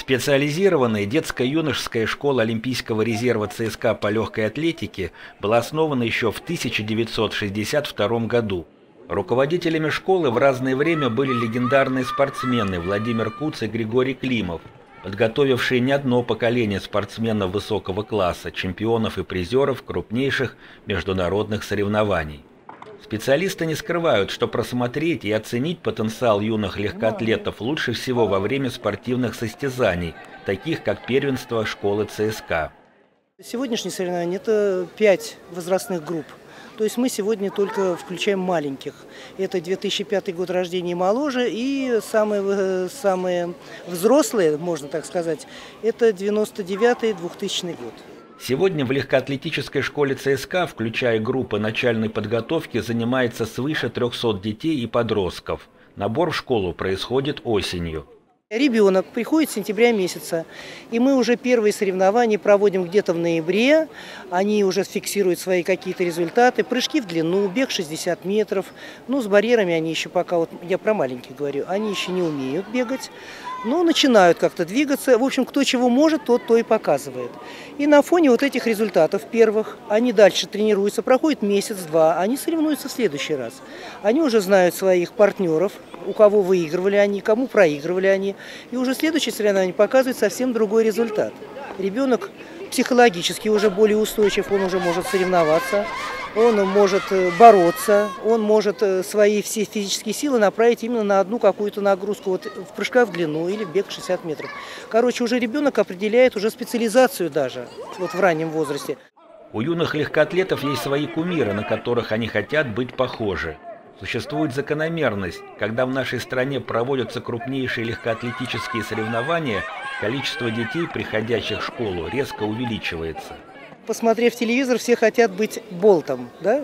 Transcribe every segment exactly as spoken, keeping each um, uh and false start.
Специализированная детско-юношеская школа Олимпийского резерва ЦСКА по легкой атлетике была основана еще в тысяча девятьсот шестьдесят втором году. Руководителями школы в разное время были легендарные спортсмены Владимир Куц и Григорий Климов, подготовившие не одно поколение спортсменов высокого класса, чемпионов и призеров крупнейших международных соревнований. Специалисты не скрывают, что просмотреть и оценить потенциал юных легкоатлетов лучше всего во время спортивных состязаний, таких как первенство школы ЦСКА. Сегодняшнее соревнование – это пять возрастных групп. То есть мы сегодня только включаем маленьких. Это две тысячи пятый год рождения и моложе, и самые, самые взрослые, можно так сказать, это девяносто девятый — двухтысячный год. Сегодня в легкоатлетической школе ЦСКА, включая группы начальной подготовки, занимается свыше трёхсот детей и подростков. Набор в школу происходит осенью. Ребенок приходит с сентября месяца, и мы уже первые соревнования проводим где-то в ноябре. Они уже фиксируют свои какие-то результаты. Прыжки в длину, бег шестьдесят метров. Ну, с барьерами они еще пока, вот я про маленьких говорю, они еще не умеют бегать. Но начинают как-то двигаться. В общем, кто чего может, тот то и показывает. И на фоне вот этих результатов первых, они дальше тренируются, проходит месяц-два, они соревнуются в следующий раз. Они уже знают своих партнеров, у кого выигрывали они, кому проигрывали они. И уже следующее соревнование показывает совсем другой результат. Ребенок психологически уже более устойчив, он уже может соревноваться, он может бороться, он может свои все физические силы направить именно на одну какую-то нагрузку, вот в прыжках в длину или в бег шестьдесят метров. Короче, уже ребенок определяет уже специализацию даже вот в раннем возрасте. У юных легкоатлетов есть свои кумиры, на которых они хотят быть похожи. Существует закономерность, когда в нашей стране проводятся крупнейшие легкоатлетические соревнования, количество детей, приходящих в школу, резко увеличивается. Посмотрев телевизор, все хотят быть Болтом, да?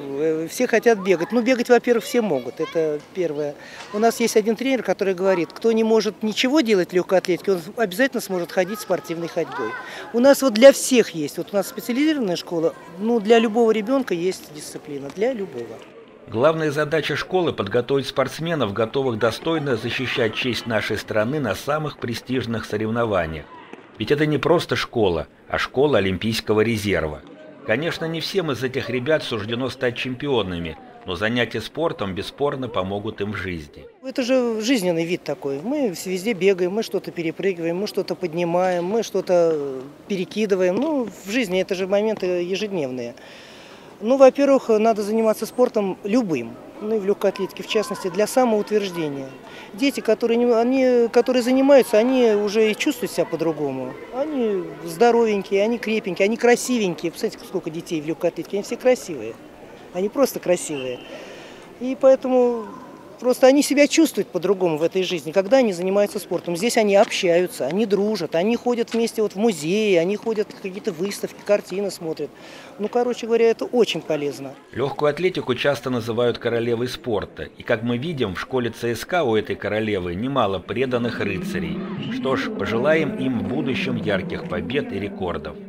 Все хотят бегать. Ну, бегать, во-первых, все могут, это первое. У нас есть один тренер, который говорит, кто не может ничего делать в легкой атлетике, он обязательно сможет ходить спортивной ходьбой. У нас вот для всех есть, вот у нас специализированная школа, ну, для любого ребенка есть дисциплина, для любого. Главная задача школы – подготовить спортсменов, готовых достойно защищать честь нашей страны на самых престижных соревнованиях. Ведь это не просто школа, а школа Олимпийского резерва. Конечно, не всем из этих ребят суждено стать чемпионами, но занятия спортом бесспорно помогут им в жизни. Это же жизненный вид такой. Мы везде бегаем, мы что-то перепрыгиваем, мы что-то поднимаем, мы что-то перекидываем. Ну, в жизни это же моменты ежедневные. Ну, во-первых, надо заниматься спортом любым, ну и в легкой атлетике в частности, для самоутверждения. Дети, которые, не, они, которые занимаются, они уже и чувствуют себя по-другому. Они здоровенькие, они крепенькие, они красивенькие. Посмотрите, сколько детей в легкой атлетике, они все красивые. Они просто красивые. И поэтому просто они себя чувствуют по-другому в этой жизни, когда они занимаются спортом. Здесь они общаются, они дружат, они ходят вместе вот в музеи, они ходят в какие-то выставки, картины смотрят. Ну, короче говоря, это очень полезно. Легкую атлетику часто называют королевой спорта. И, как мы видим, в школе ЦСКА у этой королевы немало преданных рыцарей. Что ж, пожелаем им в будущем ярких побед и рекордов.